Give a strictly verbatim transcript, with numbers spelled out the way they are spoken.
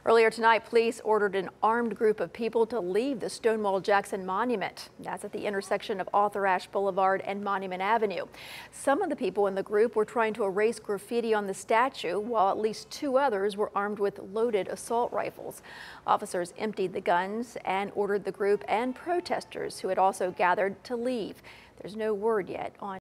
Earlier tonight, police ordered an armed group of people to leave the Stonewall Jackson monument. That's at the intersection of Arthur Ashe Boulevard and Monument Avenue. Some of the people in the group were trying to erase graffiti on the statue, while at least two others were armed with loaded assault rifles. Officers emptied the guns and ordered the group and protesters who had also gathered to leave. There's no word yet on